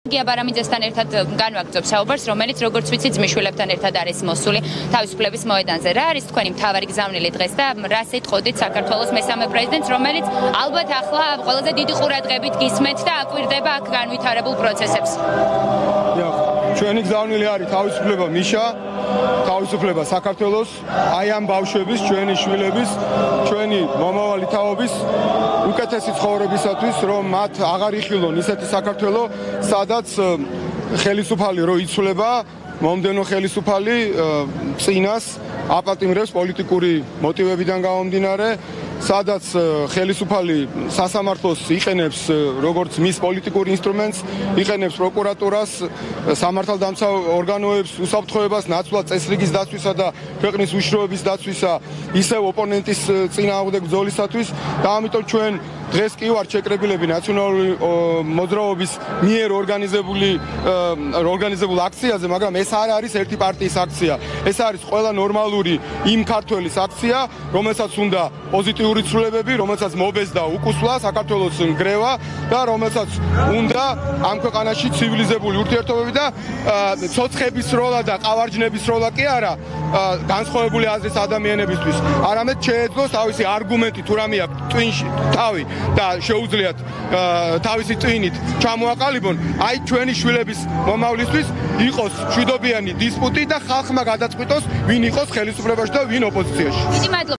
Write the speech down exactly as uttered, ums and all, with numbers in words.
ბარამიძესთან ერთად განვაგრძობ საუბარს, რომელიც როგორც ვიცი ძმისშვილებთან ერთად არის მოსული თავისუფლების მოედანზე. რა არის თქვენი მთავარი გზავნილი დღეს და რას ეტყოდით საქართველოს მესამე პრეზიდენტს, რომელიც ალბათ ახლა ყველაზე დიდი ყურადღებით გისმენთ და აკვირდება აქ განვითარებულ პროცესებს. ჩვენი გზავნილი არის თავისუფლება მიშა, თავისუფლება საქართველოს, აი ამ ბავშვების, ჩვენი შვილების, ჩვენი მომავალი თაობის უკეთესი ცხოვრებისათვის, რომ მათ აღარ იხილონ ისეთი საქართველო, სადაც ხელისუფალი რო იცვლება, მომდენო ხელისუფალი წინას აპატიმრებს პოლიტიკური მოტივებიდან გამომდინარე, სადაც ხელისუფალი სასამართლოს იყენებს როგორც მის პოლიტიკურ ინსტრუმენტს, იყენებს პროკურატურას, სამართალდამცავ ორგანოებს, უსაფრთხოებას, ნაცვლად წესრიგის დაცვისა და ქვეყნის უშროების დაცვისა, ისევ ოპონენტის წინააღმდეგ ბრძოლისათვის და ამიტომ ჩვენ დღეს კი ვართ შეკრებილები ნაციონალური მოძრაობის მიერ ორგანიზებული ორგანიზებულ აქციაზე, მაგრამ ეს არ არის ერთი პარტიის აქცია. ეს არის ყველა ნორმალური იმ ქართველის აქცია, რომელსაც უნდა პოზიტიური ცვლილებები, რომელსაც მობეზდა უკუსვლა, საქართველოს ნგრევა და რომელსაც უნდა ამ ქვეყანაში ცივილიზებული ურთიერთობები და ცოცხების სროლა და ყავარჯნების სროლა კი არა განსხვავებული აზრის ადამიანებისთვის, არამედ შეეძლოს თავისი არგუმენტი თუ რამე აქვს ტვინში თავი და შეუძლიათ თავისი ტვინით ჩამოაყალიბონ, აი ჩვენი შვილების მომავლისთვის იყოს მშვიდობიანი დისპუტი და ხალხმა გადაწყვიტოს, ვინ იყოს ხელისუფლებაში და ვინ ოპოზიციაში.